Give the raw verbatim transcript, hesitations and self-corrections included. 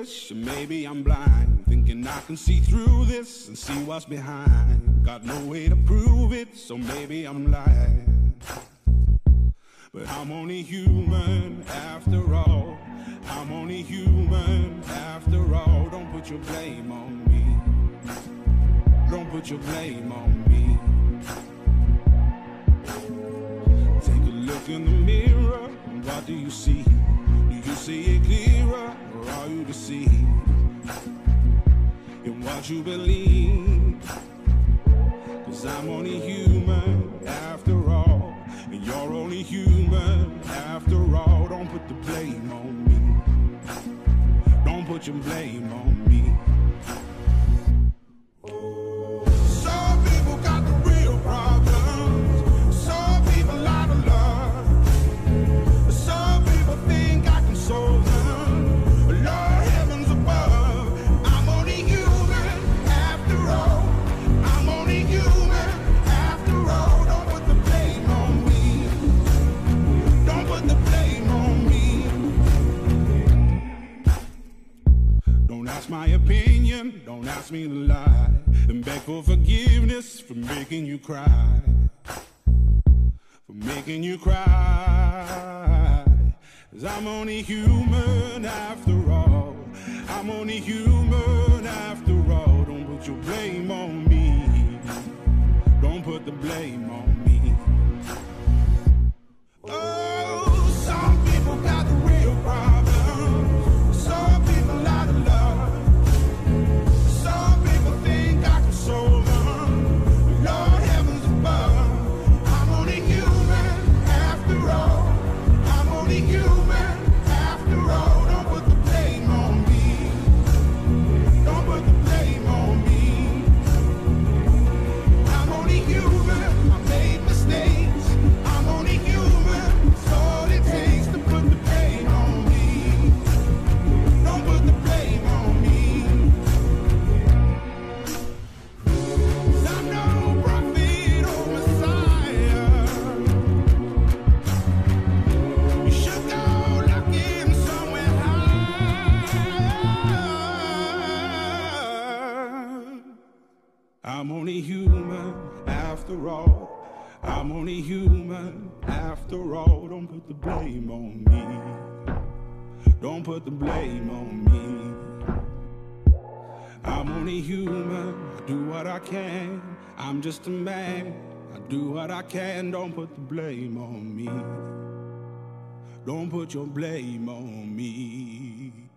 foolish, or maybe I'm blind, thinking I can see through this and see what's behind. Got no way to prove it, so maybe I'm lying. But I'm only human after all. I'm only human after all. Don't put your blame on me. Don't put your blame on me. Take a look in the mirror, and what do you see? Do you see it clearer, or are you deceived in what you believe? 'Cause I'm only human after all, and you're only human after all. Don't put the blame on me. Don't put your blame on me. Some people got the real problems. Some people out of love. Some people think I can solve them. Lord heavens above, I'm only human after all. I'm only human after all. Don't put the blame on me. Don't put the blame on me. Don't ask my opinion, don't ask me to lie, and beg for forgiveness for making you cry, for making you cry. 'Cause I'm only human after all. I'm only human after all. Don't put your blame on me. Don't put the blame on me. Oh, some people got the real problems. Some people out of love. Some people think I can solve them. Lord heavens above, I'm only human after all. I'm only human after all. Don't put the blame on me. Don't put the blame on me. I'm only human. I made mistakes. I'm only human. It's all it takes to put the blame on me. Don't put the blame on me. 'Cause I'm no prophet or Messiah. You should go looking somewhere higher. I'm only human after all. I'm only human after all. Don't put the blame on me. Don't put the blame on me. I'm only human. I do what I can. I'm just a man. I do what I can. Don't put the blame on me. Don't put your blame on me.